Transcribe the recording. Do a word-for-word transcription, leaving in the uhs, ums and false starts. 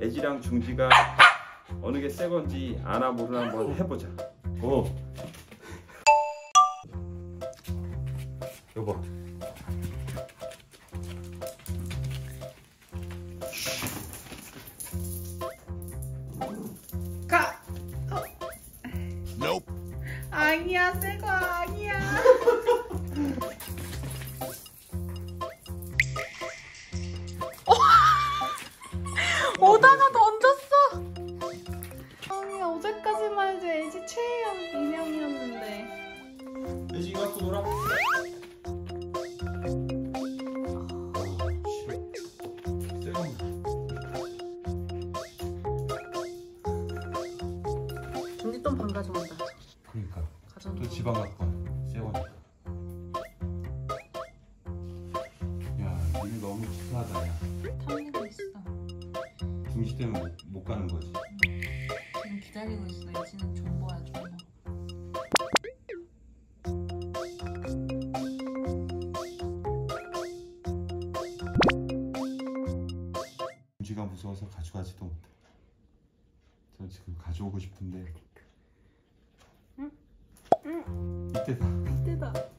애지랑 중지가 어느 게 새 건지 아나 모르나 한번 해보자. 오. 여보. 가. 어. Nope. 아니야, 새 거 아니야. 오다가 던졌어. 아니, 어제까지만 해도 애지 최애형 인형이었는데. 애지 이거 갖고 놀아. 중지 좀 반 가져온다. 그러니까. 가져온다. 또 지방 갖고 와. 새 거니까. 야, 이거 너무 치사하다, 야. 탐내고 있어. 중지 때문에 못, 못 가는 거지. 지금 기다리고 있어. 애지는 존버야, 존버. 중지가 무서워서 가져가지도 못해. 저 지금 가져오고 싶은데. 응? 이때다. 이때다.